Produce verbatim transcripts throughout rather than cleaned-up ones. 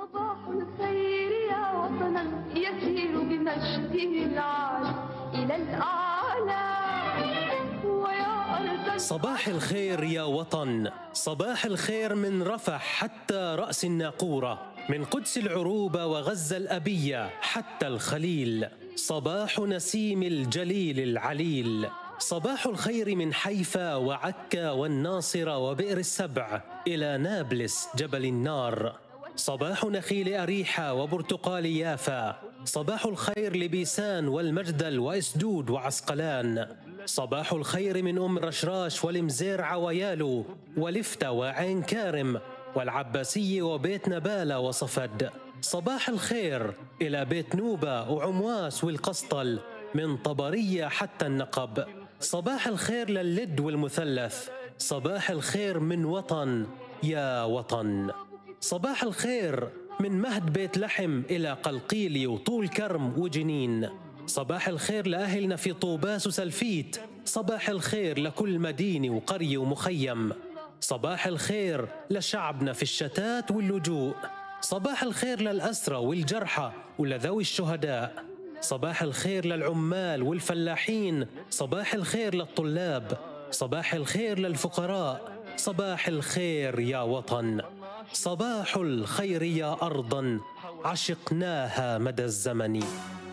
صباح الخير يا وطنا يسير بمجده العالي إلى الأعلى. صباح الخير يا وطن، صباح الخير من رفح حتى رأس الناقورة، من قدس العروبة وغزة الأبية حتى الخليل. صباح نسيم الجليل العليل. صباح الخير من حيفا وعكا والناصرة وبئر السبع إلى نابلس جبل النار. صباح نخيل أريحة وبرتقال يافا. صباح الخير لبيسان والمجدل وإسدود وعسقلان. صباح الخير من أم رشراش والمزيرعة ويالو ولفتة وعين كارم والعباسية وبيت نبالة وصفد. صباح الخير إلى بيت نوبة وعمواس والقسطل من طبرية حتى النقب. صباح الخير للد والمثلث. صباح الخير من وطن يا وطن. صباح الخير من مهد بيت لحم إلى قلقيلي وطول كرم وجنين. صباح الخير لأهلنا في طوباس وسلفيت. صباح الخير لكل مدينة وقرية ومخيم. صباح الخير لشعبنا في الشتات واللجوء. صباح الخير للأسرى والجرحى ولذوي الشهداء. صباح الخير للعمال والفلاحين. صباح الخير للطلاب. صباح الخير للفقراء. صباح الخير يا وطن. صباح الخير يا أرضا عشقناها مدى الزمن.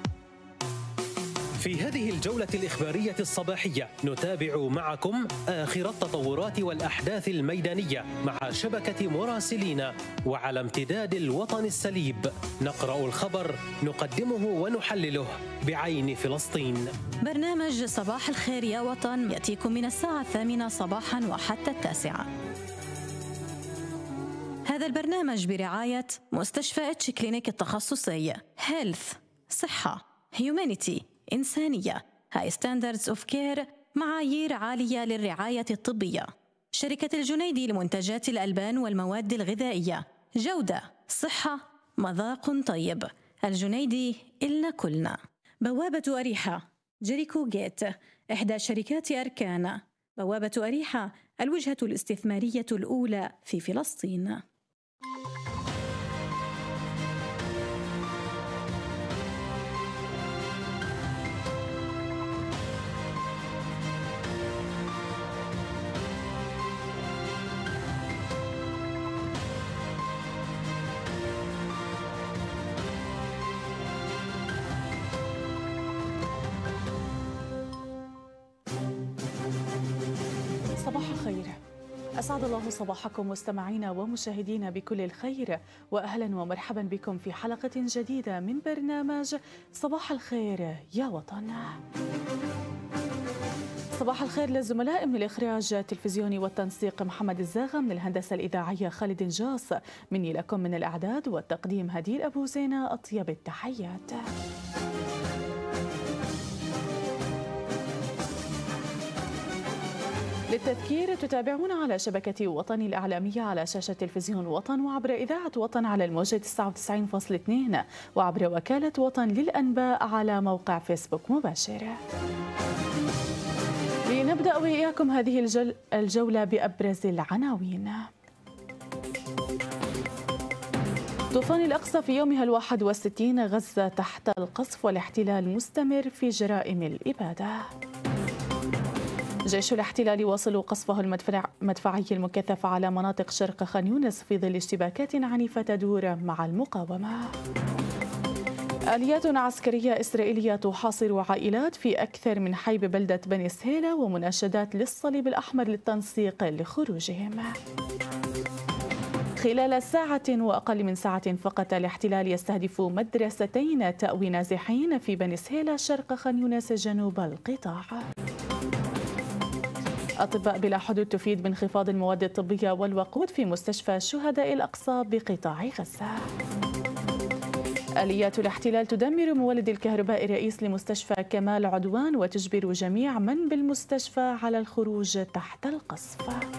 في هذه الجولة الإخبارية الصباحية نتابع معكم آخر التطورات والأحداث الميدانية مع شبكة مراسلين وعلى امتداد الوطن السليب. نقرأ الخبر، نقدمه ونحلله بعين فلسطين. برنامج صباح الخير يا وطن يأتيكم من الساعة الثامنة صباحا وحتى التاسعة. هذا البرنامج برعاية مستشفى اتش كلينيك التخصصي، هيلث صحة، هيومانيتي إنسانية، هاي ستاندردز اوف كير، معايير عالية للرعاية الطبية. شركة الجنيدي لمنتجات الألبان والمواد الغذائية، جودة، صحة، مذاق طيب. الجنيدي إلنا كلنا. بوابة أريحة، جيريكو جيت، إحدى شركات أركان. بوابة أريحة الوجهة الاستثمارية الأولى في فلسطين. صباح الخير، أسعد الله صباحكم مستمعينا ومشاهدينا بكل الخير، وأهلا ومرحبا بكم في حلقة جديدة من برنامج صباح الخير يا وطن. صباح الخير للزملاء من الإخراج التلفزيوني والتنسيق محمد الزاغة، من الهندسة الإذاعية خالد جاص، مني لكم من الإعداد والتقديم هدير أبو زينة، أطيب التحيات. للتذكير تتابعون على شبكة وطني الإعلامية على شاشة تلفزيون وطن وعبر إذاعة وطن على الموجة تسعة وتسعين فاصلة اثنين وعبر وكالة وطن للأنباء على موقع فيسبوك مباشر. لنبدأ وإياكم هذه الجل الجولة بأبرز العناوين. طوفان الأقصى في يومها الواحد والستين، غزة تحت القصف والاحتلال مستمر في جرائم الإبادة. جيش الاحتلال يواصل قصفه المدفعي المكثف على مناطق شرق خان يونس في ظل اشتباكات عنيفة تدور مع المقاومة. آليات عسكرية إسرائيلية تحاصر عائلات في أكثر من حي ببلدة بني سهيلة، ومناشدات للصليب الأحمر للتنسيق لخروجهم. خلال ساعة وأقل من ساعة فقط الاحتلال يستهدف مدرستين تأوي نازحين في بني سهيلة شرق خان يونس جنوب القطاع. أطباء بلا حدود تفيد بانخفاض المواد الطبية والوقود في مستشفى شهداء الأقصى بقطاع غزة. آليات الاحتلال تدمر مولد الكهرباء الرئيس لمستشفى كمال عدوان وتجبر جميع من بالمستشفى على الخروج تحت القصف.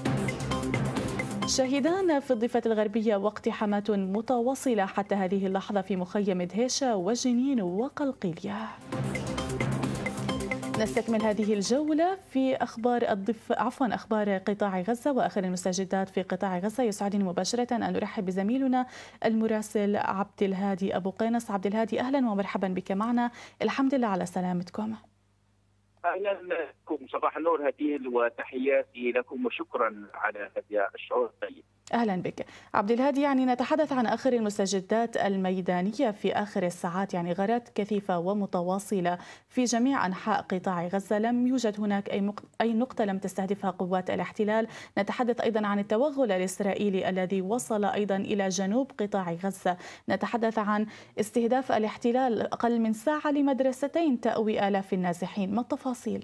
شهدان في الضفة الغربية واقتحامات متواصلة حتى هذه اللحظة في مخيم دهيشة وجنين وقلقيلية. نستكمل هذه الجولة في أخبار الضف عفوا أخبار قطاع غزة وآخر المستجدات في قطاع غزة. يسعدني مباشرة أن أرحب بزميلنا المراسل عبد الهادي أبو قينص. عبد الهادي، أهلا ومرحبا بك معنا. الحمد لله على سلامتكم. اهلا بكم، صباح النور هديل، وتحياتي لكم وشكرا على هذا الشعور الطيب. اهلا بك عبد الهادي. يعني نتحدث عن اخر المستجدات الميدانيه في اخر الساعات، يعني غارات كثيفه ومتواصله في جميع انحاء قطاع غزه، لم يوجد هناك اي مق... اي نقطه لم تستهدفها قوات الاحتلال. نتحدث ايضا عن التوغل الاسرائيلي الذي وصل ايضا الى جنوب قطاع غزه. نتحدث عن استهداف الاحتلال اقل من ساعه لمدرستين تأوي آلاف النازحين. ما التفاصيل؟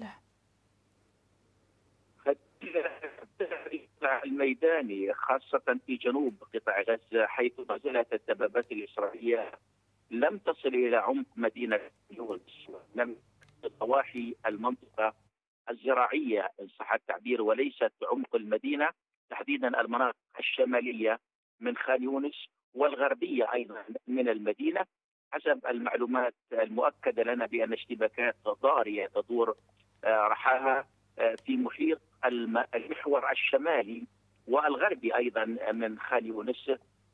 الميداني خاصة في جنوب قطاع غزة، حيث ما زالت الدبابات الإسرائيلية لم تصل إلى عمق مدينة يونس، لم ضواحي المنطقة الزراعية إن صح التعبير، وليست عمق المدينة، تحديدا المناطق الشمالية من خان يونس والغربية أيضا من المدينة. حسب المعلومات المؤكدة لنا بأن اشتباكات ضارية تدور رحاها في محيط المحور الشمالي والغربي ايضا من خان يونس،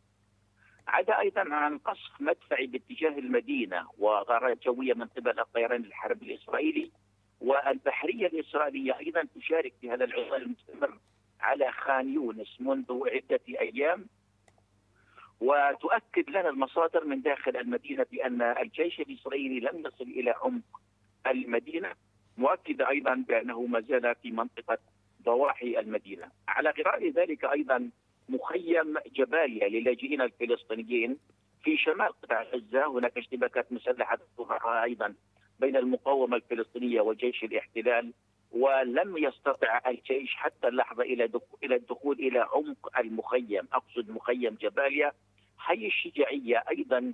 عدا ايضا عن قصف مدفعي باتجاه المدينه وغارات جويه من قبل الطيران الحربي الاسرائيلي، والبحريه الاسرائيليه ايضا تشارك في هذا العدوان المستمر على خان يونس منذ عده ايام. وتؤكد لنا المصادر من داخل المدينه بان الجيش الاسرائيلي لم يصل الى عمق المدينه، مؤكدة أيضا بأنه ما زال في منطقة ضواحي المدينة. على غرار ذلك أيضا مخيم جباليا للاجئين الفلسطينيين في شمال قطاع غزة، هناك اشتباكات مسلحة أيضا بين المقاومة الفلسطينية وجيش الاحتلال، ولم يستطع الجيش حتى اللحظة إلى الدخول إلى عمق المخيم، أقصد مخيم جباليا. حي الشجاعية أيضا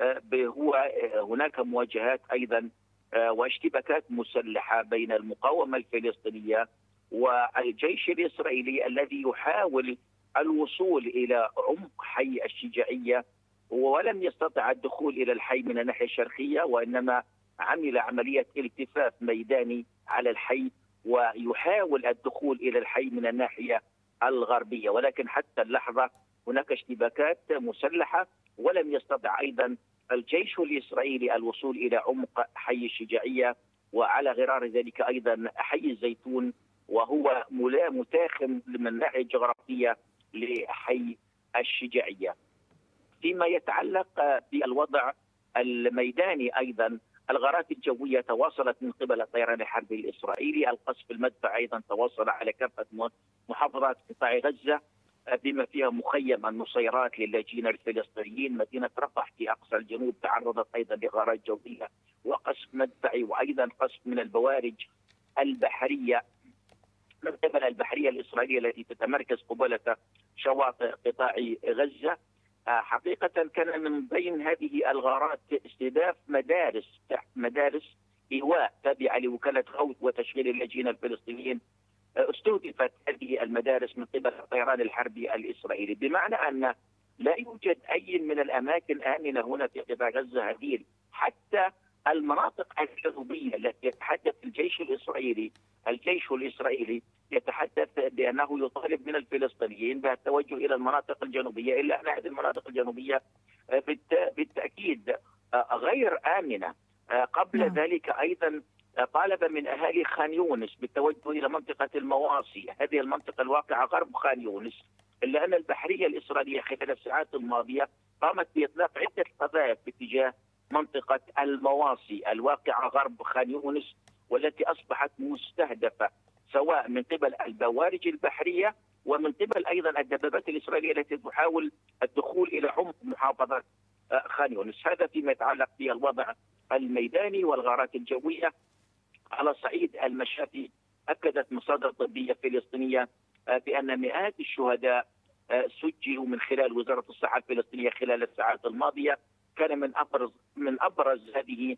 هو هناك مواجهات أيضا واشتباكات مسلحة بين المقاومة الفلسطينية والجيش الإسرائيلي الذي يحاول الوصول إلى عمق حي الشجاعية، ولم يستطع الدخول إلى الحي من الناحية الشرقية، وإنما عمل عملية التفاف ميداني على الحي ويحاول الدخول إلى الحي من الناحية الغربية. ولكن حتى اللحظة هناك اشتباكات مسلحة، ولم يستطع أيضا الجيش الإسرائيلي الوصول إلى عمق حي الشجاعية. وعلى غرار ذلك أيضا حي الزيتون، وهو متاخم من الناحية الجغرافية لحي الشجاعية. فيما يتعلق بالوضع الميداني أيضا، الغارات الجوية تواصلت من قبل الطيران الحربي الإسرائيلي، القصف المدفع أيضا تواصل على كافة محافظات قطاع غزة بما فيها مخيم النصيرات للاجئين الفلسطينيين. مدينة رفح في أقصى الجنوب تعرضت أيضا لغارات جوية وقصف مدفعي، وأيضا قصف من البوارج البحرية من قبل البحرية الإسرائيلية التي تتمركز قبالة شواطئ قطاع غزة. حقيقة كان من بين هذه الغارات استهداف مدارس تحت مدارس إيواء تابعة لوكالة غوث وتشغيل اللاجئين الفلسطينيين. استهدفت هذه المدارس من قبل الطيران الحربي الإسرائيلي، بمعنى أن لا يوجد أي من الأماكن آمنة هنا في قطاع غزة هديل. حتى المناطق الجنوبية التي يتحدث الجيش الإسرائيلي الجيش الإسرائيلي يتحدث بأنه يطالب من الفلسطينيين بالتوجه إلى المناطق الجنوبية، إلا أن هذه المناطق الجنوبية بالتأكيد غير آمنة. قبل نعم. ذلك أيضا طالب من أهالي خان يونس بالتوجه إلى منطقة المواصي، هذه المنطقة الواقعة غرب خان يونس، إلا أن البحرية الإسرائيلية خلال الساعات الماضية قامت بإطلاق عدة قذائف باتجاه منطقة المواصي الواقعة غرب خان يونس، والتي أصبحت مستهدفة سواء من قبل البوارج البحرية ومن قبل أيضا الدبابات الإسرائيلية التي تحاول الدخول إلى عمق محافظة خان يونس. هذا فيما يتعلق بالوضع الميداني والغارات الجوية. على صعيد المشافي، أكدت مصادر طبية فلسطينية بأن مئات الشهداء سجلوا من خلال وزارة الصحة الفلسطينية خلال الساعات الماضية. كان من أبرز من أبرز هذه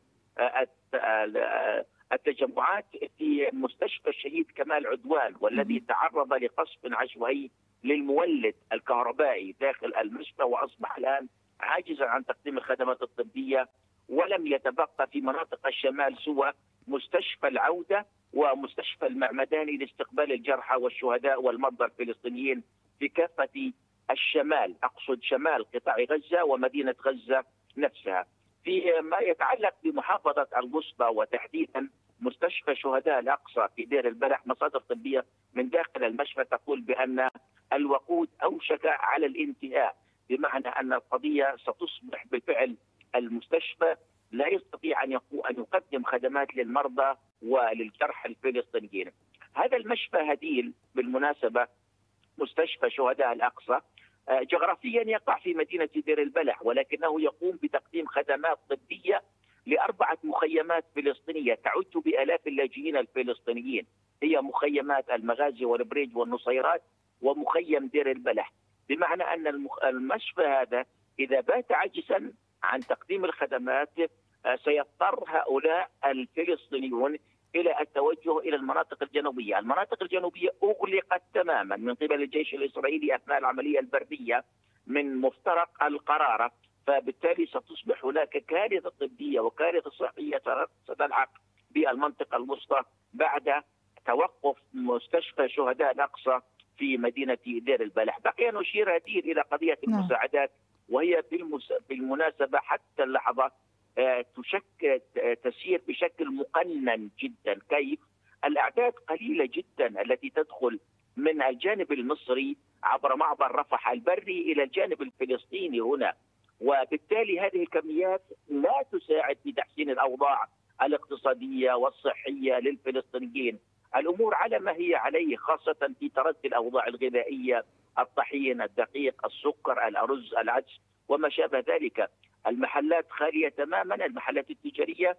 التجمعات في مستشفى الشهيد كمال عدوان، والذي تعرض لقصف عشوائي للمولد الكهربائي داخل المستشفى، وأصبح الآن عاجزا عن تقديم الخدمات الطبية، ولم يتبقى في مناطق الشمال سوى مستشفى العودة ومستشفى المعمداني لاستقبال الجرحى والشهداء والمرضى الفلسطينيين في كافة الشمال، أقصد شمال قطاع غزة ومدينة غزة نفسها. في ما يتعلق بمحافظة الوسطى وتحديدا مستشفى شهداء الأقصى في دير البلح، مصادر طبية من داخل المشفى تقول بأن الوقود أوشك على الانتهاء، بمعنى أن القضية ستصبح بالفعل المستشفى لا يستطيع أن يقدم خدمات للمرضى وللجرحى الفلسطينيين. هذا المشفى هديل بالمناسبة مستشفى شهداء الأقصى جغرافيا يقع في مدينة دير البلح، ولكنه يقوم بتقديم خدمات طبية لأربعة مخيمات فلسطينية تعد بآلاف اللاجئين الفلسطينيين، هي مخيمات المغازي والبريج والنصيرات ومخيم دير البلح، بمعنى أن المشفى هذا إذا بات عاجزا عن تقديم الخدمات سيضطر هؤلاء الفلسطينيون إلى التوجه إلى المناطق الجنوبية. المناطق الجنوبية أغلقت تماما من قبل الجيش الإسرائيلي أثناء العملية البرية من مفترق القرارة، فبالتالي ستصبح هناك كارثة طبية وكارثة صحية ستلحق بالمنطقة الوسطى بعد توقف مستشفى شهداء الأقصى في مدينة دير البلح. بقي أن نشير هدير إلى قضية المساعدات، وهي بالمناسبة حتى اللحظة تشكل تسير بشكل مقنن جدا. كيف؟ الأعداد قليلة جدا التي تدخل من الجانب المصري عبر معبر رفح البري إلى الجانب الفلسطيني هنا، وبالتالي هذه الكميات لا تساعد في تحسين الأوضاع الاقتصادية والصحية للفلسطينيين. الأمور على ما هي عليه، خاصة في تردي الأوضاع الغذائية، الطحين، الدقيق، السكر، الأرز، العدس وما شابه ذلك. المحلات خالية تماما، المحلات التجارية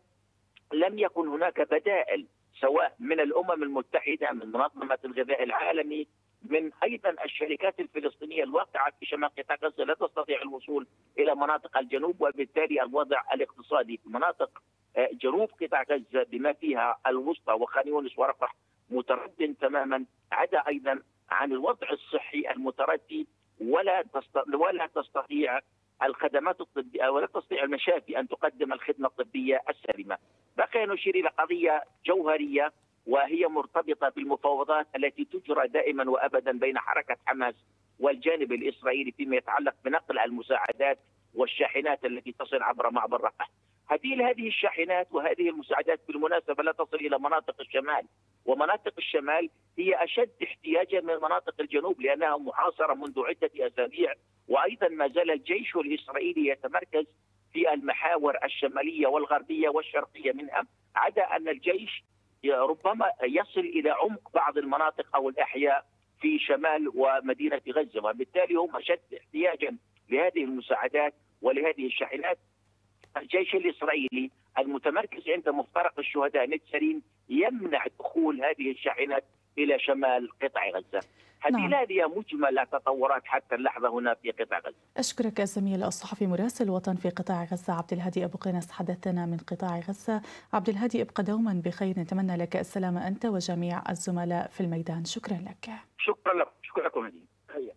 لم يكن هناك بدائل سواء من الأمم المتحدة، من منظمة الغذاء العالمي، من أيضا الشركات الفلسطينية الواقعة في شمال قطاع غزة لا تستطيع الوصول إلى مناطق الجنوب، وبالتالي الوضع الاقتصادي في مناطق جنوب قطاع غزة بما فيها الوسطى وخان يونس ورفح متردد تماما، عدا أيضا عن الوضع الصحي المتردي، ولا ولا تستطيع الخدمات الطبية ولا تستطيع المشافي أن تقدم الخدمة الطبية السليمة. بقي نشير إلى قضية جوهرية وهي مرتبطة بالمفاوضات التي تجرى دائما وأبدا بين حركة حماس والجانب الإسرائيلي فيما يتعلق بنقل المساعدات والشاحنات التي تصل عبر معبر رفح. هذه هذه الشاحنات وهذه المساعدات بالمناسبة لا تصل إلى مناطق الشمال، ومناطق الشمال هي أشد احتياجا من مناطق الجنوب لأنها محاصرة منذ عدة أسابيع، وأيضا ما زال الجيش الإسرائيلي يتمركز في المحاور الشمالية والغربية والشرقية منها، عدا أن الجيش ربما يصل إلى عمق بعض المناطق أو الأحياء في شمال ومدينة غزة، وبالتالي هم أشد احتياجا لهذه المساعدات ولهذه الشاحنات. الجيش الإسرائيلي المتمركز عند مفترق الشهداء نتسرين يمنع دخول هذه الشاحنات إلى شمال قطاع غزة. هذه نعم. هذه مجمل التطورات حتى اللحظة هنا في قطاع غزة. أشكرك الزميل الصحفي مراسل الوطن في قطاع غزة عبد الهادي أبو قيناس، حدثنا من قطاع غزة. عبد الهادي ابقى دوما بخير، نتمنى لك السلامة أنت وجميع الزملاء في الميدان. شكرا لك. شكرا لك. شكرا لكم. هدي.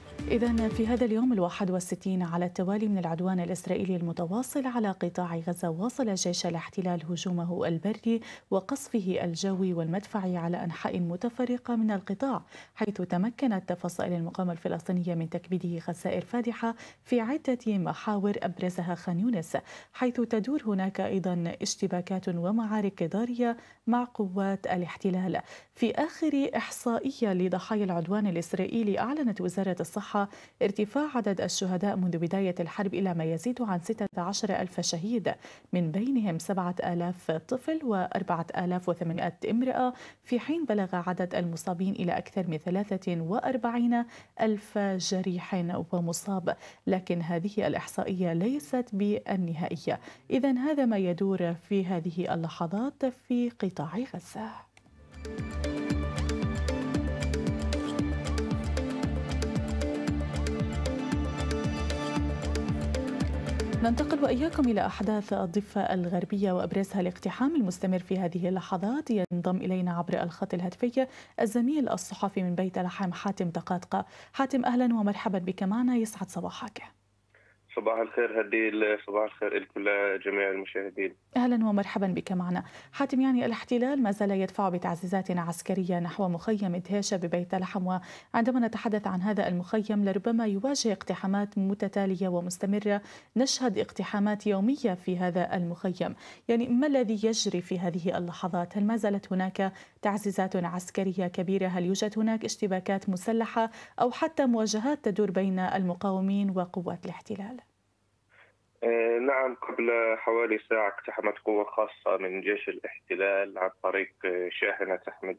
إذن في هذا اليوم الواحد والستين على التوالي من العدوان الإسرائيلي المتواصل على قطاع غزة، واصل جيش الاحتلال هجومه البري وقصفه الجوي والمدفعي على أنحاء متفرقة من القطاع، حيث تمكنت فصائل المقاومة الفلسطينية من تكبيده خسائر فادحة في عدة محاور أبرزها خان يونس، حيث تدور هناك أيضا اشتباكات ومعارك ضارية مع قوات الاحتلال. في آخر إحصائية لضحايا العدوان الإسرائيلي أعلنت وزارة الصحة ارتفاع عدد الشهداء منذ بداية الحرب إلى ما يزيد عن ستة عشر ألف شهيد، من بينهم سبعة آلاف طفل وأربعة آلاف وثمانمائة امرأة، في حين بلغ عدد المصابين إلى أكثر من ثلاثة وأربعين ألف جريح ومصاب. لكن هذه الإحصائية ليست بالنهائية. إذن هذا ما يدور في هذه اللحظات في قطاع غزة. ننتقل وإياكم إلى أحداث الضفة الغربية وأبرزها الاقتحام المستمر في هذه اللحظات. ينضم إلينا عبر الخط الهاتفي الزميل الصحفي من بيت لحم حاتم دقاطقة. حاتم، أهلا ومرحبا بك معنا، يسعد صباحك. صباح الخير هديل، صباح الخير لكل جميع المشاهدين. أهلا ومرحبا بك معنا. حاتم، يعني الاحتلال ما زال يدفع بتعزيزات عسكرية نحو مخيم دهيشة ببيت لحم، وعندما نتحدث عن هذا المخيم لربما يواجه اقتحامات متتالية ومستمرة، نشهد اقتحامات يومية في هذا المخيم. يعني ما الذي يجري في هذه اللحظات؟ هل ما زالت هناك تعزيزات عسكرية كبيرة؟ هل يوجد هناك اشتباكات مسلحة أو حتى مواجهات تدور بين المقاومين وقوات الاحتلال؟ آه نعم، قبل حوالي ساعة اقتحمت قوة خاصة من جيش الاحتلال عن طريق شاحنة تحمل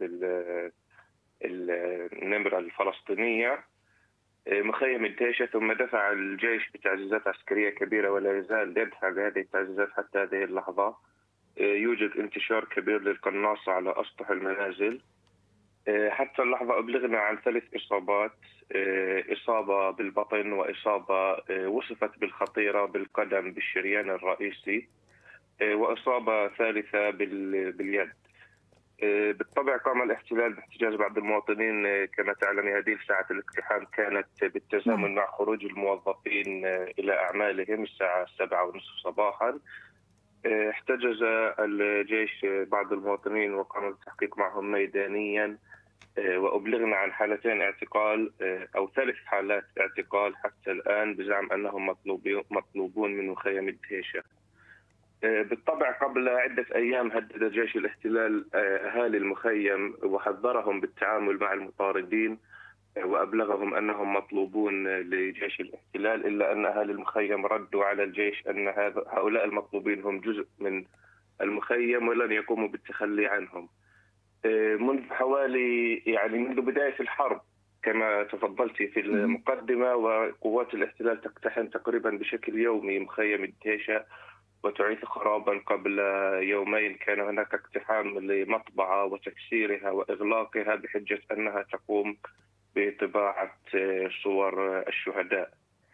النمرة الفلسطينية مخيم دهيشة، ثم دفع الجيش بتعزيزات عسكرية كبيرة ولا يزال يدفع بهذه التعزيزات حتى هذه اللحظة. يوجد انتشار كبير للقناصة على أسطح المنازل. حتى اللحظة أبلغنا عن ثلاث إصابات، إصابة بالبطن وإصابة وصفت بالخطيرة بالقدم بالشريان الرئيسي، وإصابة ثالثة باليد. بالطبع قام الاحتلال باحتجاز بعض المواطنين. كما تعلم هذه ساعة الاقتحام كانت بالتزامن مع خروج الموظفين إلى أعمالهم الساعة السابعة ونصف صباحا. احتجز الجيش بعض المواطنين وقام بالتحقيق معهم ميدانيا، وأبلغنا عن حالتين اعتقال أو ثلاث حالات اعتقال حتى الآن بزعم أنهم مطلوبون من مخيم دهيشة. بالطبع قبل عدة أيام هدد جيش الاحتلال أهالي المخيم وحذرهم بالتعامل مع المطاردين، وأبلغهم أنهم مطلوبون لجيش الاحتلال، إلا أن أهالي المخيم ردوا على الجيش أن هؤلاء المطلوبين هم جزء من المخيم ولن يقوموا بالتخلي عنهم. منذ حوالي يعني منذ بداية الحرب كما تفضلت في المقدمة، وقوات الاحتلال تقتحم تقريبا بشكل يومي مخيم دهيشة وتعيث خرابا. قبل يومين كان هناك اقتحام لمطبعة وتكسيرها وإغلاقها بحجة أنها تقوم بطباعة صور الشهداء.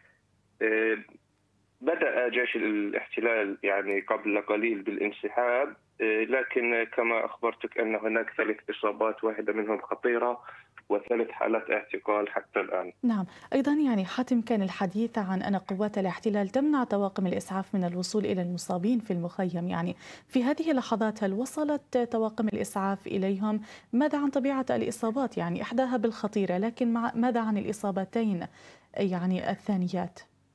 بدأ جيش الاحتلال يعني قبل قليل بالانسحاب، لكن كما أخبرتك أن هناك ثلاث إصابات، واحدة منهم خطيرة وثلاث حالات اعتقال حتى الآن. نعم، أيضا يعني حاتم كان الحديث عن أن قوات الاحتلال تمنع طواقم الإسعاف من الوصول إلى المصابين في المخيم. يعني في هذه اللحظات هل وصلت طواقم الإسعاف إليهم؟ ماذا عن طبيعة الإصابات؟ يعني إحداها بالخطيرة، لكن ماذا عن الإصابتين يعني الثانيات؟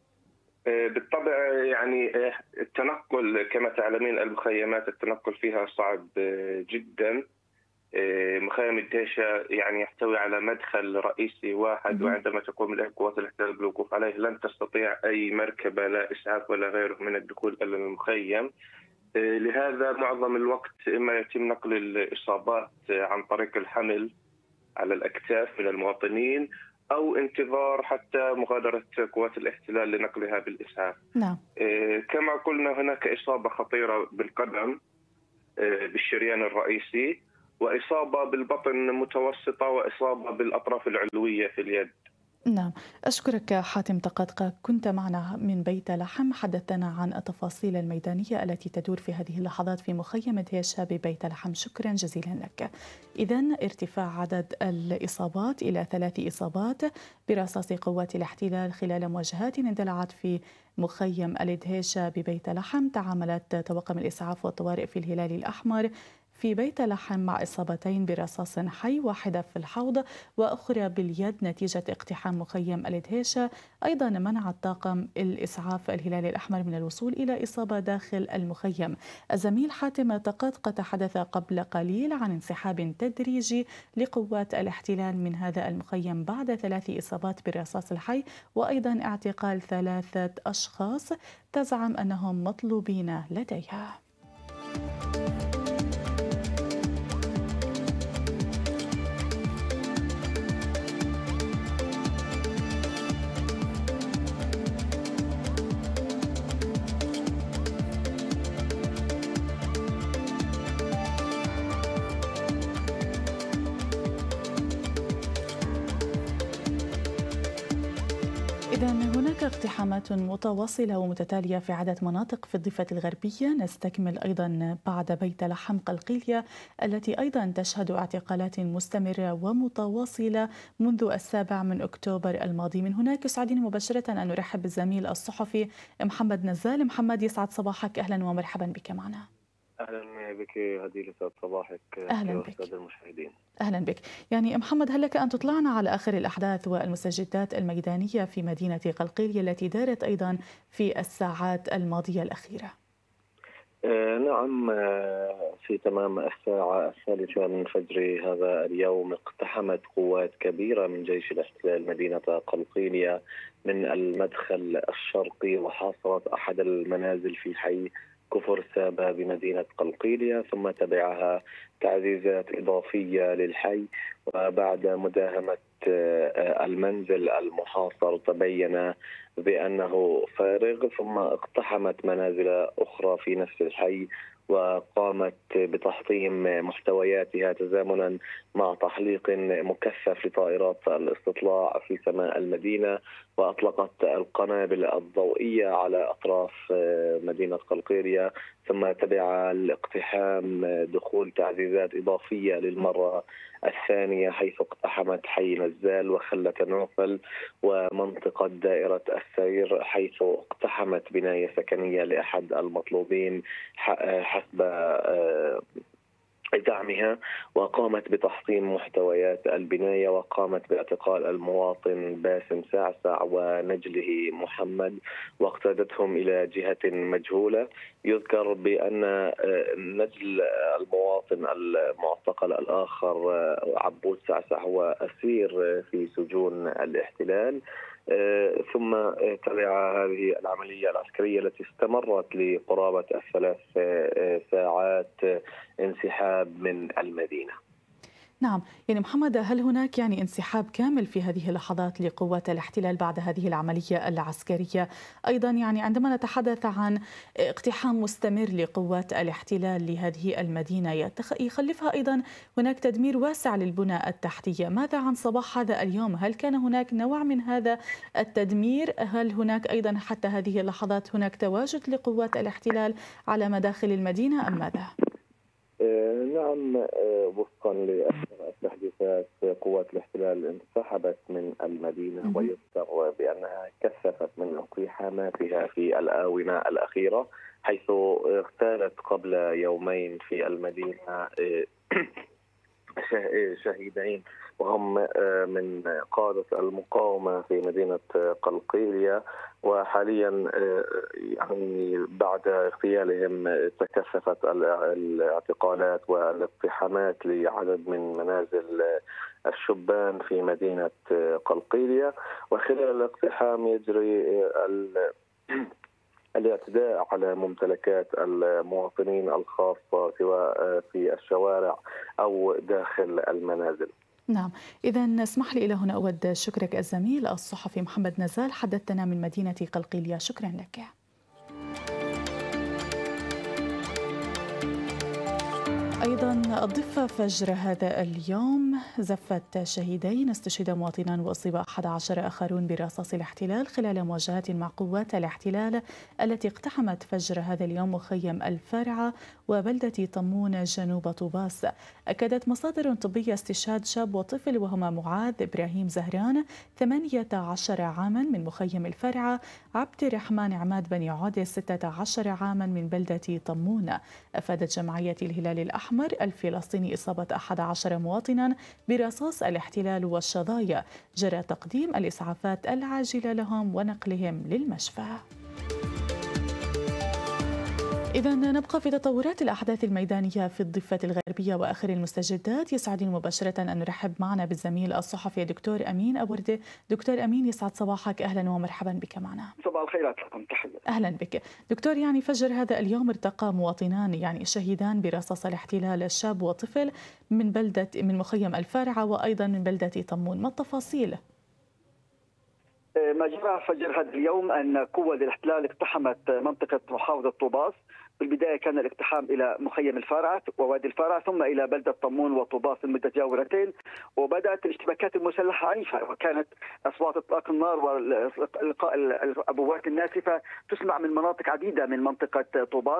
بالطبع يعني التنقل كما تعلمين المخيمات التنقل فيها صعب جدا. مخيم دهيشة يعني يحتوي على مدخل رئيسي واحد، وعندما تقوم القوات الاحتلال بالوقوف عليه لن تستطيع أي مركبة لا إسعاف ولا غيره من الدخول إلى المخيم. لهذا معظم الوقت إما يتم نقل الإصابات عن طريق الحمل على الأكتاف من المواطنين، أو انتظار حتى مغادرة قوات الاحتلال لنقلها بالإسعاف. نعم. كما قلنا هناك إصابة خطيرة بالقدم بالشريان الرئيسي، وإصابة بالبطن متوسطة، وإصابة بالأطراف العلوية في اليد. نعم، أشكرك حاتم طقطقة، كنت معنا من بيت لحم، حدثنا عن التفاصيل الميدانية التي تدور في هذه اللحظات في مخيم دهيشة ببيت لحم. شكرا جزيلا لك. إذن ارتفاع عدد الإصابات إلى ثلاث إصابات برصاص قوات الاحتلال خلال مواجهات اندلعت في مخيم الدهيشة ببيت لحم. تعاملت طواقم الإسعاف والطوارئ في الهلال الأحمر في بيت لحم مع إصابتين برصاص حي، واحدة في الحوض وأخرى باليد نتيجة اقتحام مخيم الدهيشة. أيضا منع الطاقم الإسعاف الهلال الأحمر من الوصول إلى إصابة داخل المخيم. الزميل حاتم طقطقة تحدث قبل قليل عن انسحاب تدريجي لقوات الاحتلال من هذا المخيم بعد ثلاث إصابات بالرصاص الحي، وأيضا اعتقال ثلاثة أشخاص تزعم أنهم مطلوبين لديها. إذن هناك اقتحامات متواصلة ومتتالية في عدة مناطق في الضفة الغربية. نستكمل أيضا بعد بيت لحم قلقيلية التي أيضا تشهد اعتقالات مستمرة ومتواصلة منذ السابع من أكتوبر الماضي. من هناك يسعدني مباشرة أن أرحب بالزميل الصحفي محمد نزال. محمد، يسعد صباحك، أهلا ومرحبا بك معنا. أهلا بك هديل، يسعد صباحك. أهلا بك أستاذ المشاهدين. أهلا بك. يعني محمد، هل لك أن تطلعنا على آخر الأحداث والمستجدات الميدانية في مدينة قلقيلية التي دارت أيضا في الساعات الماضية الأخيرة؟ آه نعم، آه في تمام الساعة الثالثة من فجر هذا اليوم اقتحمت قوات كبيرة من جيش الاحتلال مدينة قلقيلية من المدخل الشرقي، وحاصرت أحد المنازل في حي كفر سابا بمدينة قلقيلية، ثم تبعها تعزيزات إضافية للحي. وبعد مداهمة المنزل المحاصر تبين بأنه فارغ، ثم اقتحمت منازل أخرى في نفس الحي وقامت بتحطيم محتوياتها تزامنا مع تحليق مكثف لطائرات الاستطلاع في سماء المدينة، وأطلقت القنابل الضوئية على أطراف مدينة قلقيلية. ثم تبع الاقتحام دخول تعزيزات إضافية للمرة الثانية، حيث اقتحمت حي نزال وخلة نوفل ومنطقة دائرة السير، حيث اقتحمت بناية سكنية لأحد المطلوبين حسب دعمها، وقامت بتحطيم محتويات البناية، وقامت باعتقال المواطن باسم سعسع ونجله محمد واقتادتهم إلى جهة مجهولة. يذكر بأن نجل المواطن المعتقل الآخر عبود سعسع هو أسير في سجون الاحتلال. ثم تبع هذه العملية العسكرية التي استمرت لقرابة الثلاث ساعات انسحاب من المدينة. نعم، يعني محمد، هل هناك يعني انسحاب كامل في هذه اللحظات لقوات الاحتلال بعد هذه العملية العسكرية؟ أيضا يعني عندما نتحدث عن اقتحام مستمر لقوات الاحتلال لهذه المدينة يخلفها أيضا هناك تدمير واسع للبنى التحتية. ماذا عن صباح هذا اليوم؟ هل كان هناك نوع من هذا التدمير؟ هل هناك أيضا حتى هذه اللحظات هناك تواجد لقوات الاحتلال على مداخل المدينة أم ماذا؟ نعم، وفقا لآخر التحديثات قوات الاحتلال انسحبت من المدينة، ويذكر بأنها كثفت من اقتحاماتها في الآونة الأخيرة، حيث اغتالت قبل يومين في المدينة شهيدين وهم من قادة المقاومة في مدينة قلقيلية. وحاليا يعني بعد اغتيالهم تكثفت الاعتقالات والاقتحامات لعدد من منازل الشبان في مدينة قلقيلية. وخلال الاقتحام يجري الاعتداء على ممتلكات المواطنين الخاصة سواء في الشوارع أو داخل المنازل. نعم، إذا اسمح لي إلى هنا أود شكرك الزميل الصحفي محمد نزال، حدثتنا من مدينة قلقيلية. شكرا لك. أيضا الضفة فجر هذا اليوم زفت شهيدين، استشهد مواطنان وأصيب أحد عشر آخرون برصاص الاحتلال خلال مواجهات مع قوات الاحتلال التي اقتحمت فجر هذا اليوم مخيم الفارعة وبلدة طمون جنوب طوباس. أكدت مصادر طبية استشهاد شاب وطفل وهما معاذ إبراهيم زهران ثمانية عشر عاما من مخيم الفارعة، عبد الرحمن عماد بن عودة ستة عشر عاما من بلدة طمون. أفادت جمعية الهلال الأحمر الفلسطيني إصابة أحد عشر مواطنا برصاص الاحتلال والشظايا، جرى تقديم الإسعافات العاجلة لهم ونقلهم للمشفى. إذا نبقى في تطورات الأحداث الميدانية في الضفة الغربية وآخر المستجدات. يسعدني مباشرة أن نرحب معنا بالزميل الصحفي دكتور أمين أبوردة. دكتور أمين، يسعد صباحك، أهلا ومرحبا بك معنا. صباح الخيرات لكم، تحية. أهلا بك دكتور. يعني فجر هذا اليوم ارتقى مواطنان يعني شهيدان برصاص الاحتلال، الشاب وطفل من بلدة من مخيم الفارعة وأيضا من بلدة طمون، ما التفاصيل؟ ما جرى فجر هذا اليوم أن قوة الاحتلال اقتحمت منطقة محافظة طوباس. بالبداية كان الاقتحام إلى مخيم الفارعة ووادي الفارعة، ثم إلى بلدة طمون وطوباس المتجاورتين، وبدأت الاشتباكات المسلحة عنيفة، وكانت أصوات إطلاق النار وإلقاء الأبوات الناسفة تسمع من مناطق عديدة من منطقة طوباس.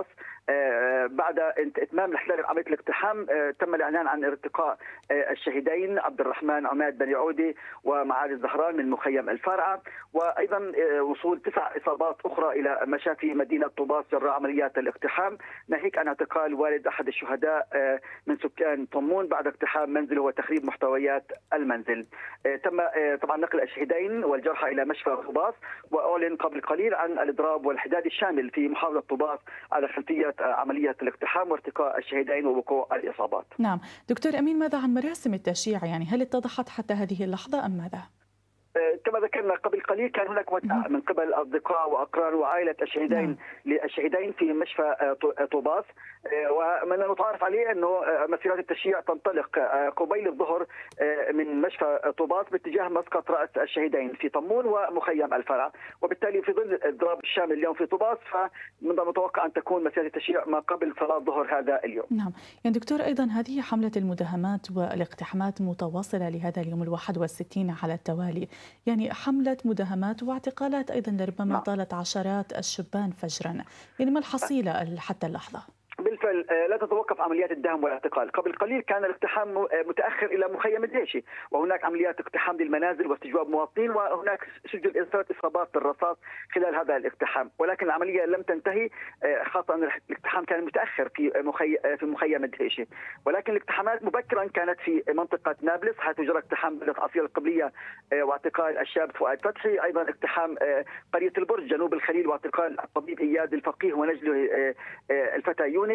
بعد إتمام الاحتلال عملية الاقتحام تم الإعلان عن ارتقاء الشهيدين عبد الرحمن عماد بن عودي ومعالي الزهران من مخيم الفارعة، وأيضا وصول تسع إصابات أخرى إلى مشافي مدينة طوباس جراء عمليات الاقتحام، ناهيك عن اعتقال والد أحد الشهداء من سكان طمون بعد اقتحام منزله وتخريب محتويات المنزل. تم طبعا نقل الشهيدين والجرحى إلى مشفى طوباس، وأعلن قبل قليل عن الإضراب والحداد الشامل في محافظة طوباس على خلفية عملية الاقتحام وارتقاء الشهيدين ووقوع الإصابات. نعم دكتور أمين، ماذا عن مراسم التشييع؟ يعني هل اتضحت حتى هذه اللحظة أم ماذا؟ كما ذكرنا قبل قليل كان هناك وداع من قبل اصدقاء واقران وعائله الشهيدين للشهيدين في مشفى طوباس، ومن المتعارف عليه انه مسيرات التشييع تنطلق قبيل الظهر من مشفى طوباس باتجاه مسقط راس الشهيدين في طمون ومخيم الفرع، وبالتالي في ظل الاضراب الشامل اليوم في طوباس فمن المتوقع ان تكون مسيرات التشييع ما قبل صلاه الظهر هذا اليوم. نعم، يعني دكتور ايضا هذه حمله المداهمات والاقتحامات متواصله لهذا اليوم الواحد والستين على التوالي، يعني حملة مداهمات واعتقالات أيضا لربما طالت عشرات الشبان فجرا، يعني ما الحصيلة حتى اللحظة؟ بالفعل لا تتوقف عمليات الدهم والاعتقال. قبل قليل كان الاقتحام متاخر الى مخيم الديشي، وهناك عمليات اقتحام للمنازل واستجواب مواطنين، وهناك سجل ثلاث اصابات بالرصاص خلال هذا الاقتحام، ولكن العمليه لم تنتهي، خاصه ان الاقتحام كان متاخر في مخي... في مخيم الديشي، ولكن الاقتحامات مبكرا كانت في منطقه نابلس حيث جرى اقتحام بلده عصير القبليه واعتقال الشاب فؤاد فتحي، ايضا اقتحام قريه البرج جنوب الخليل واعتقال الطبيب اياد الفقيه ونجله الفتى يونس،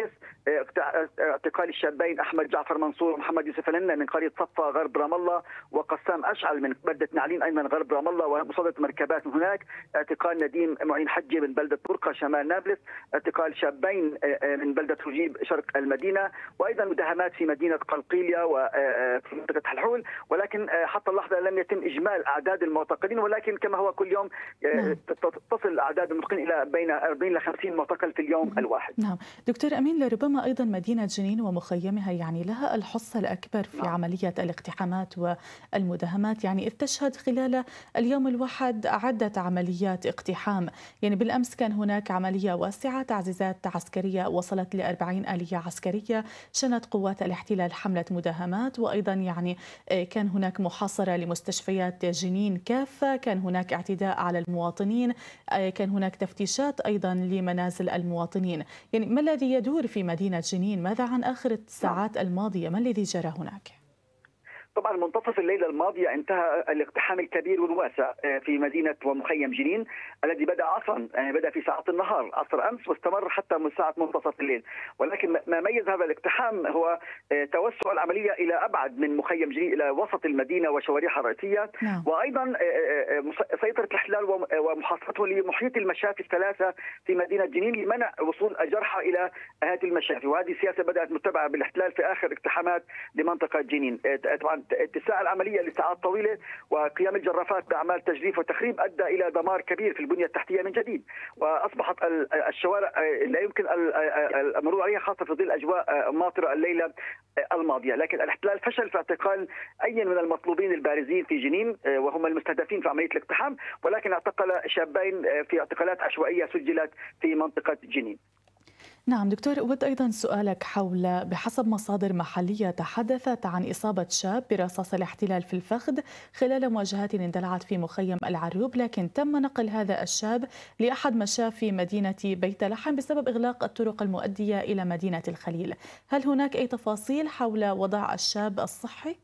اعتقال الشابين احمد جعفر منصور ومحمد يوسف النا من قريه صفا غرب رام الله، وقسام اشعل من بلده نعلين ايضا غرب رام الله ومصادره مركبات من هناك، اعتقال نديم معين حجي من بلده برقه شمال نابلس، اعتقال شابين من بلده رجيب شرق المدينه، وايضا مداهمات في مدينه قلقيليه وفي منطقه حلحول، ولكن حتى اللحظه لم يتم اجمال اعداد المعتقلين، ولكن كما هو كل يوم تصل اعداد المعتقلين الى بين أربعين إلى خمسين معتقل في اليوم الواحد. نعم دكتور امين، لربما ايضا مدينه جنين ومخيمها يعني لها الحصه الاكبر في نعم. عمليه الاقتحامات والمداهمات، يعني اذ تشهد خلال اليوم الواحد عده عمليات اقتحام، يعني بالامس كان هناك عمليه واسعه تعزيزات عسكريه وصلت ل أربعين آلية عسكريه، شنت قوات الاحتلال حمله مداهمات، وايضا يعني كان هناك محاصره لمستشفيات جنين كافه، كان هناك اعتداء على المواطنين، كان هناك تفتيشات ايضا لمنازل المواطنين، يعني ما الذي يدور في مدينة جنين؟ ماذا عن آخر الساعات الماضية؟ ما الذي جرى هناك؟ طبعا منتصف الليله الماضيه انتهى الاقتحام الكبير والواسع في مدينه ومخيم جنين الذي بدا عصرا، يعني بدا في ساعات النهار عصر امس واستمر حتى من ساعه منتصف الليل، ولكن ما ميز هذا الاقتحام هو توسع العمليه الى ابعد من مخيم جنين الى وسط المدينه وشوارعها الرئيسيه، نعم. وايضا سيطره الاحتلال ومحاصرته لمحيط المشافي الثلاثه في مدينه جنين لمنع وصول الجرحى الى هذه المشافي، وهذه سياسه بدات متبعه بالاحتلال في اخر اقتحامات لمنطقه جنين. طبعا اتساع العمليه لساعات طويله وقيام الجرافات باعمال تجريف وتخريب ادى الى دمار كبير في البنيه التحتيه من جديد، واصبحت الشوارع لا يمكن المرور عليها خاصه في ظل اجواء ماطره الليله الماضيه، لكن الاحتلال فشل في اعتقال اي من المطلوبين البارزين في جنين وهم المستهدفين في عمليه الاقتحام، ولكن اعتقل شابين في اعتقالات عشوائيه سجلت في منطقه جنين. نعم دكتور، أود أيضا سؤالك حول بحسب مصادر محلية تحدثت عن إصابة شاب برصاص الاحتلال في الفخذ خلال مواجهات اندلعت في مخيم العروب، لكن تم نقل هذا الشاب لأحد مشافي مدينة بيت لحم بسبب إغلاق الطرق المؤدية إلى مدينة الخليل. هل هناك أي تفاصيل حول وضع الشاب الصحي؟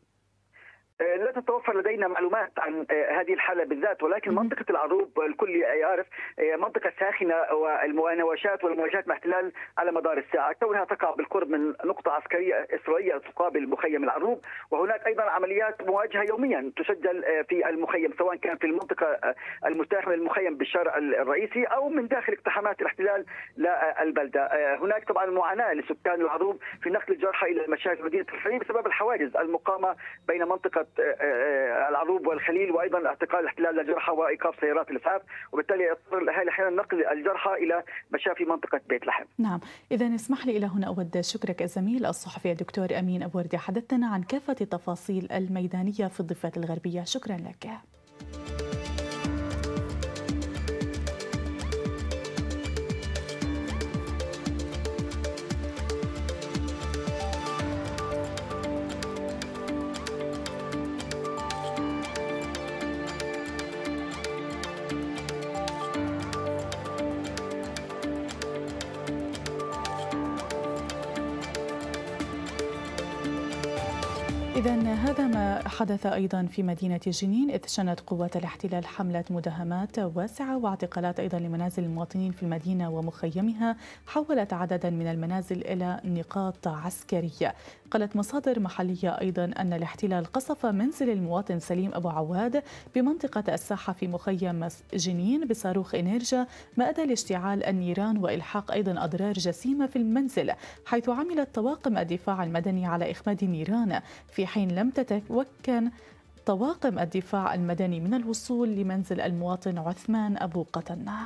لا تتوفر لدينا معلومات عن هذه الحالة بالذات، ولكن منطقة العروب الكل يعرف منطقة ساخنة والمناوشات والمواجهات مع الاحتلال على مدار الساعة، كونها تقع بالقرب من نقطة عسكرية إسرائيلية تقابل مخيم العروب، وهناك أيضا عمليات مواجهة يوميا تسجل في المخيم سواء كان في المنطقة المتاخمة المخيم بالشارع الرئيسي أو من داخل اقتحامات الاحتلال للبلدة. هناك طبعا معاناة لسكان العروب في نقل الجرحى إلى مشافي مدينة الخليل بسبب الحواجز المقامة بين منطقة العروبة والخليل، وأيضا اعتقال احتلال الجرحى وإيقاف سيارات الإسعاف، وبالتالي اضطر الأهالي أحيانا نقل الجرحى إلى مشافي منطقة بيت لحم. نعم، إذا اسمح لي إلى هنا أود شكرك الزميل الصحفي الدكتور أمين أبو وردة، حدثنا عن كافة التفاصيل الميدانية في الضفة الغربية. شكرا لك. إذا هذا ما حدث أيضا في مدينة جنين، إذ شنت قوات الاحتلال حملة مداهمات واسعة واعتقالات أيضا لمنازل المواطنين في المدينة ومخيمها، حولت عددا من المنازل إلى نقاط عسكرية. قالت مصادر محلية أيضا أن الاحتلال قصف منزل المواطن سليم أبو عواد بمنطقة الساحة في مخيم جنين بصاروخ إنيرجا، ما أدى لاشتعال النيران وإلحاق أيضا أضرار جسيمة في المنزل، حيث عملت طواقم الدفاع المدني على إخماد النيران، في حين لم تتمكن طواقم الدفاع المدني من الوصول لمنزل المواطن عثمان أبو قطنة.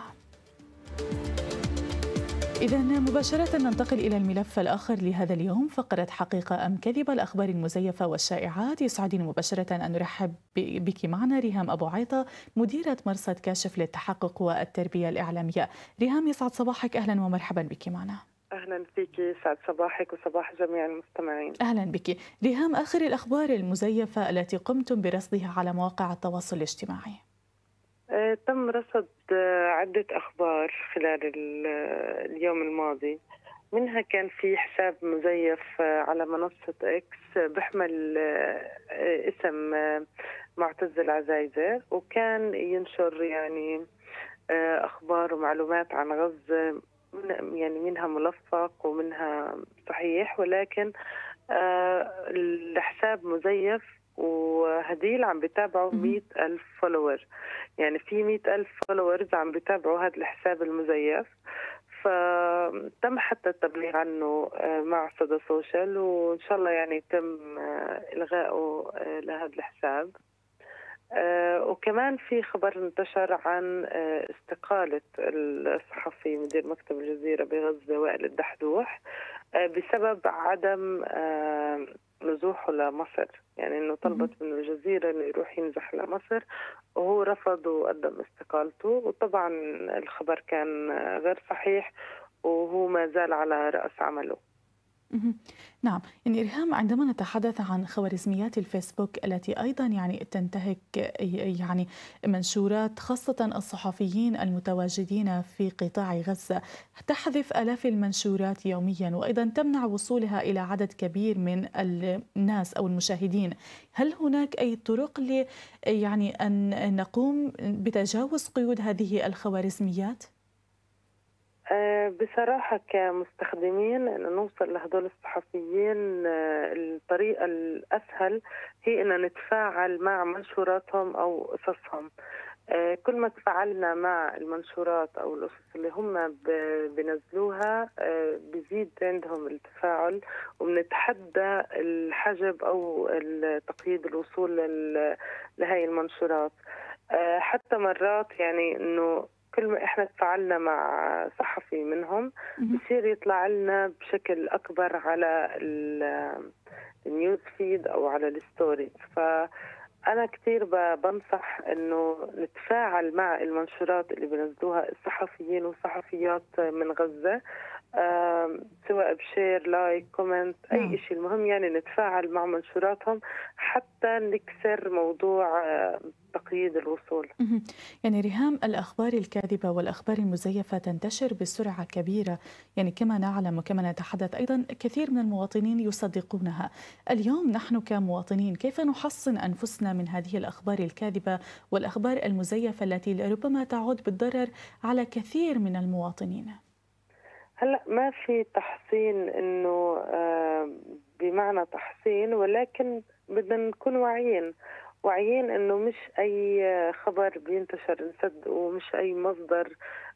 إذا مباشرة ننتقل إلى الملف الآخر لهذا اليوم، فقرة حقيقة أم كذبة، الأخبار المزيفة والشائعات. يسعدني مباشرة أن نرحب بك معنا ريهام أبو عيطة، مديرة مرصد كاشف للتحقق والتربية الإعلامية. ريهام، يسعد صباحك، أهلا ومرحبا بك معنا. أهلا فيك، يسعد صباحك وصباح جميع المستمعين. أهلا بك. ريهام، آخر الأخبار المزيفة التي قمتم برصدها على مواقع التواصل الاجتماعي. آه، تم رصد آه، عدة أخبار خلال اليوم الماضي، منها كان في حساب مزيف آه، على منصة إكس آه، بيحمل آه، اسم آه، معتز العزايزة، وكان ينشر يعني آه، أخبار ومعلومات عن غزة، يعني منها ملفق ومنها صحيح، ولكن آه الحساب مزيف، وهديل عم بتابعوا مئة ألف فولور، يعني في مئة ألف فولورز عم بتابعوا هذا الحساب المزيف. فتم حتى التبليغ عنه آه مع صدى سوشيال، وإن شاء الله يعني يتم آه إلغائه آه لهذا الحساب. آه وكمان في خبر انتشر عن آه استقالة الصحفي مدير مكتب الجزيرة بغزة وائل الدحدوح آه بسبب عدم آه نزوحه لمصر، يعني انه طلبت من الجزيرة انه يروح ينزح لمصر وهو رفض وقدم استقالته، وطبعا الخبر كان آه غير صحيح وهو ما زال على رأس عمله. نعم، يعني ريهام، عندما نتحدث عن خوارزميات الفيسبوك التي أيضا يعني تنتهك يعني منشورات خاصة الصحفيين المتواجدين في قطاع غزة، تحذف آلاف المنشورات يوميا وأيضا تمنع وصولها إلى عدد كبير من الناس أو المشاهدين، هل هناك أي طرق ل يعني أن نقوم بتجاوز قيود هذه الخوارزميات؟ بصراحة كمستخدمين أن نوصل لهذول الصحفيين، الطريقة الأسهل هي أن نتفاعل مع منشوراتهم أو قصصهم. كل ما تفاعلنا مع المنشورات أو القصص اللي هم بنزلوها بيزيد عندهم التفاعل، وبنتحدى الحجب أو تقييد الوصول لهي المنشورات. حتى مرات يعني أنه كل ما احنا تفاعلنا مع صحفي منهم بصير يطلع لنا بشكل اكبر على النيوز فيد او على الستوريز. فانا كثير بنصح انه نتفاعل مع المنشورات اللي بنزلوها الصحفيين والصحفيات من غزة، سواء بشير، لايك، كومنت، اي شيء، المهم يعني نتفاعل مع منشوراتهم حتى نكسر موضوع تقييد الوصول. يعني ريهام، الأخبار الكاذبة والأخبار المزيفة تنتشر بسرعة كبيرة، يعني كما نعلم وكما نتحدث أيضا كثير من المواطنين يصدقونها. اليوم نحن كمواطنين كيف نحصن أنفسنا من هذه الأخبار الكاذبة والأخبار المزيفة التي ربما تعود بالضرر على كثير من المواطنين؟ هلا ما في تحصين انه آه بمعنى تحصين، ولكن بدنا نكون واعيين واعيين انه مش اي خبر بينتشر نصدقه، ومش اي مصدر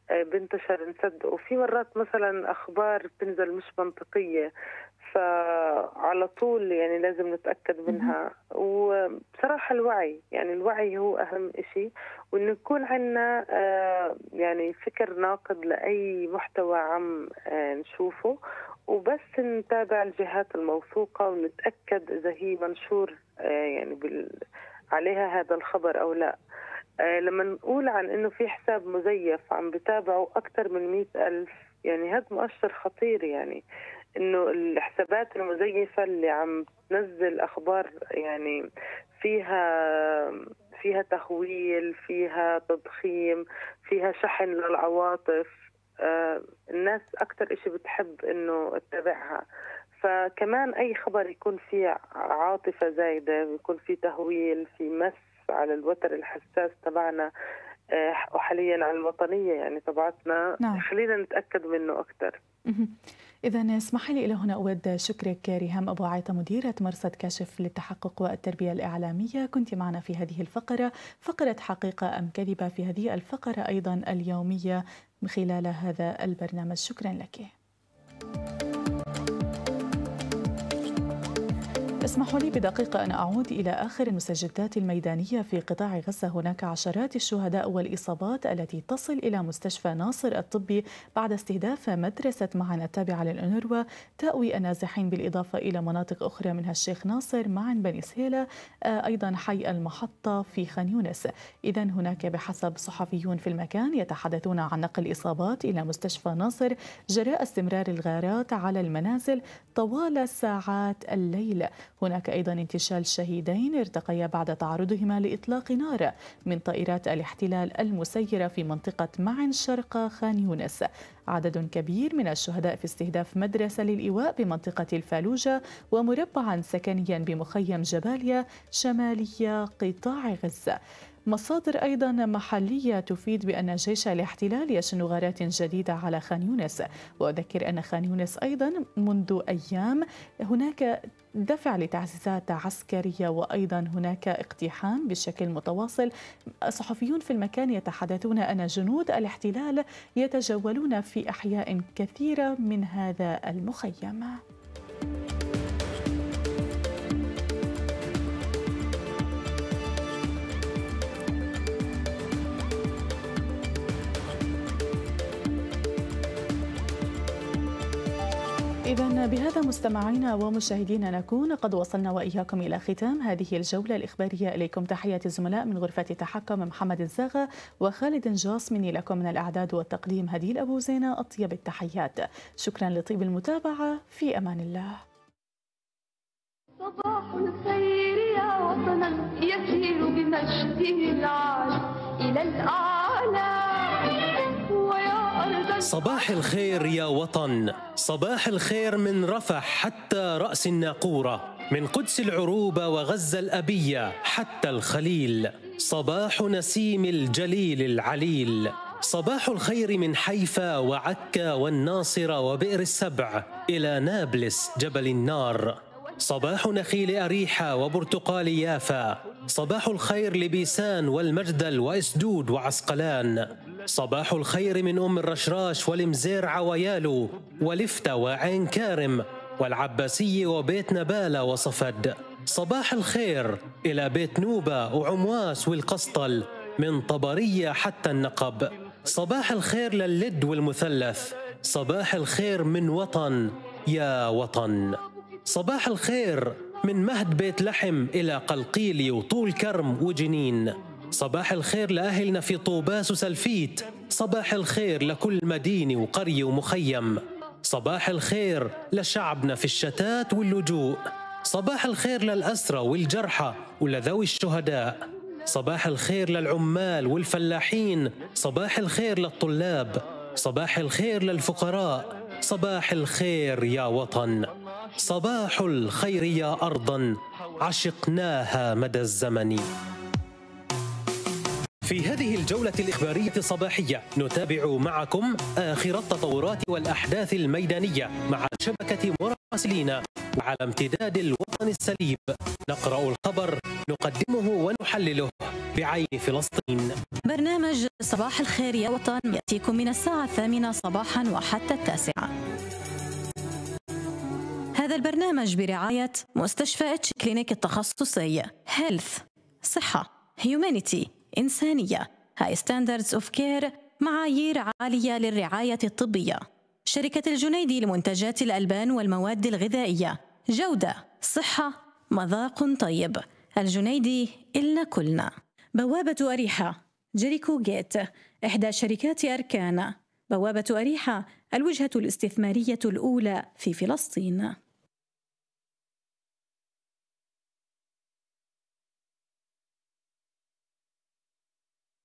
بنتشر نصدقه. وفي مرات مثلا أخبار بتنزل مش منطقية، فعلى طول يعني لازم نتأكد منها. وبصراحة الوعي، يعني الوعي هو أهم إشي، وإنه يكون عنا يعني فكر ناقد لأي محتوى عم نشوفه، وبس نتابع الجهات الموثوقة ونتأكد إذا هي منشور يعني بال... عليها هذا الخبر أو لا. لما نقول عن إنه في حساب مزيف عم بتابعه أكثر من مئة ألف، يعني هذا مؤشر خطير، يعني إنه الحسابات المزيفة اللي عم تنزل أخبار يعني فيها فيها تهويل، فيها تضخيم، فيها شحن للعواطف، آه الناس أكثر إشي بتحب إنه تتابعها. فكمان أي خبر يكون فيه عاطفة زايدة، يكون فيه تهويل، في مس على الوتر الحساس تبعنا آه وحاليا على الوطنية يعني تبعتنا، نعم. خلينا نتأكد منه أكثر. إذا اسمحي لي إلى هنا أود شكرك ريهام أبو عايطة، مديرة مرصد كاشف للتحقق والتربية الإعلامية، كنت معنا في هذه الفقرة، فقرة حقيقة أم كذبة، في هذه الفقرة أيضا اليومية من خلال هذا البرنامج. شكرا لك. اسمحوا لي بدقيقة أن أعود إلى آخر المستجدات الميدانية في قطاع غزة. هناك عشرات الشهداء والإصابات التي تصل إلى مستشفى ناصر الطبي بعد استهداف مدرسة معن التابعة للأونروا تأوي النازحين، بالإضافة إلى مناطق أخرى منها الشيخ ناصر، معن، بني سهيلة، أيضا حي المحطة في خان يونس. إذا هناك بحسب صحفيون في المكان يتحدثون عن نقل إصابات إلى مستشفى ناصر جراء استمرار الغارات على المنازل طوال ساعات الليل. هناك أيضا انتشال شهيدين ارتقيا بعد تعرضهما لإطلاق نار من طائرات الاحتلال المسيرة في منطقة معن شرق خان يونس. عدد كبير من الشهداء في استهداف مدرسة للإيواء بمنطقة الفالوجة ومربعا سكنيا بمخيم جباليا شمالية قطاع غزة. مصادر أيضا محلية تفيد بأن جيش الاحتلال يشن غارات جديدة على خان يونس. وأذكر أن خان يونس أيضا منذ أيام هناك دفع لتعزيزات عسكرية، وأيضا هناك اقتحام بشكل متواصل. صحفيون في المكان يتحدثون أن جنود الاحتلال يتجولون في أحياء كثيرة من هذا المخيم. إذن بهذا مستمعينا ومشاهدينا نكون قد وصلنا وإياكم إلى ختام هذه الجولة الإخبارية. إليكم تحيات الزملاء من غرفة التحكم محمد الزاغة وخالد جاس، مني لكم من الإعداد والتقديم هديل أبو زينة، أطيب التحيات. شكرا لطيب المتابعة، في أمان الله. صباح الخير يا وطنا يسير بمجده العالي إلى الأعلى. صباح الخير يا وطن، صباح الخير من رفح حتى رأس الناقورة، من قدس العروبة وغزة الأبية حتى الخليل. صباح نسيم الجليل العليل. صباح الخير من حيفا وعكا والناصرة وبئر السبع إلى نابلس جبل النار. صباح نخيل أريحة وبرتقال يافا. صباح الخير لبيسان والمجدل وإسدود وعسقلان. صباح الخير من أم الرشراش والمزيرعة ويالو ولفتة وعين كارم والعباسية وبيت نبالة وصفد. صباح الخير إلى بيت نوبة وعمواس والقسطل، من طبرية حتى النقب. صباح الخير للد والمثلث. صباح الخير من وطن يا وطن. صباح الخير من مهد بيت لحم إلى قلقيلي وطول كرم وجنين. صباح الخير لأهلنا في طوباس وسلفيت. صباح الخير لكل مدينة وقرية ومخيم. صباح الخير لشعبنا في الشتات واللجوء. صباح الخير للأسرى والجرحى ولذوي الشهداء. صباح الخير للعمال والفلاحين. صباح الخير للطلاب. صباح الخير للفقراء. صباح الخير يا وطن. صباح الخير يا أرضا عشقناها مدى الزمن. في هذه الجولة الإخبارية الصباحية نتابع معكم آخر التطورات والأحداث الميدانية مع شبكة مراسلين وعلى امتداد الوطن الوطن السليب، نقرأ الخبر، نقدمه ونحلله بعين فلسطين. برنامج صباح الخير يا وطن يأتيكم من الساعة الثامنة صباحا وحتى التاسعة. هذا البرنامج برعاية مستشفى اتش كلينيك التخصصي، هيلث صحة، هيومانيتي إنسانية، هاي ستاندردز اوف كير، معايير عالية للرعاية الطبية. شركة الجنيدي لمنتجات الألبان والمواد الغذائية، جودة، صحة، مذاق طيب. الجنيدي إلنا كلنا. بوابة أريحة، جيريكو جيت، إحدى شركات أركان. بوابة أريحة، الوجهة الاستثمارية الأولى في فلسطين.